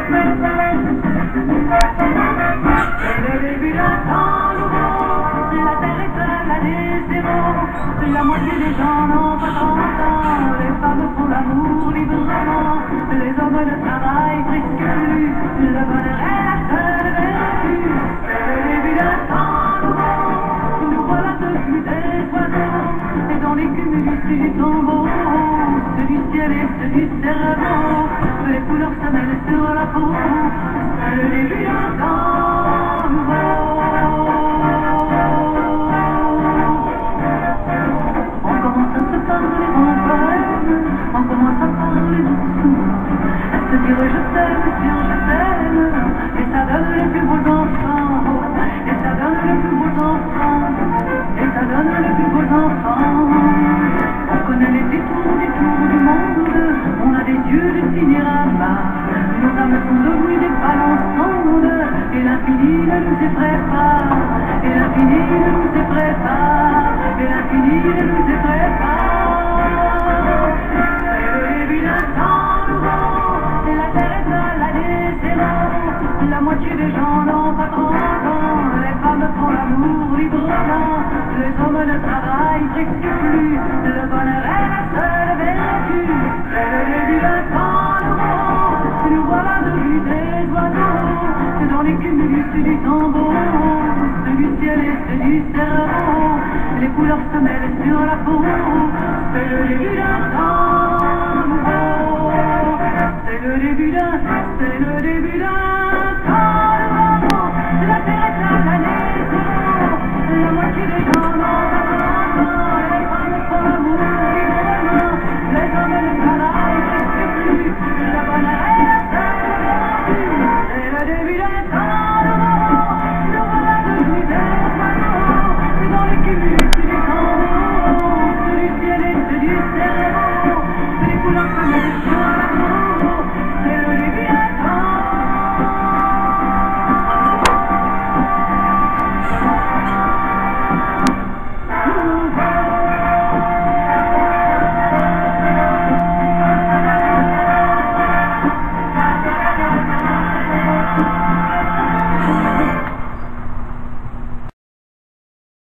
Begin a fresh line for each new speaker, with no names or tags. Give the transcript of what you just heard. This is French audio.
le début d'un temps nouveau, la terre est pleine à des zéros, la moitié des gens n'ont pas 30 ans, les femmes font l'amour librement, les hommes ne travaillent presque plus, le bonheur est la seule vertu. C'est le début d'un temps nouveau, nous voilà devenus des oiseaux, et dans l'écume du tombeau, ceux du ciel et ceux du cerveau, les couleurs se mêlent sur la peau. C'est le début d'un temps nouveau. On commence à se parler en poème, on commence à parler doucement, à se dire je t'aime sur je t'aime, et ça donne les plus beaux enfants, et ça donne les plus beaux enfants, et ça donne les plus beaux enfants. On connaît les détours du monde, on a des yeux de cinérama, nos âmes sont devenues des ballons sondes, et l'infini ne nous effraie pas, et l'infini ne nous effraie pas, et l'infini ne nous effraie pas. C'est le début d'un temps nouveau, et la terre est pleine à des zéros, la moitié des gens n'ont pas 30 ans, les femmes font l'amour librement, les hommes ne travaillent presque plus, le bonheur est la seule vertu. C'est le début d'un temps nouveau, nous voilà devenus des oiseaux, c'est dans l'écume du tombeau, ceux du ciel et ceux du cerveau, les couleurs se mêlent sur la peau. C'est le début d'un temps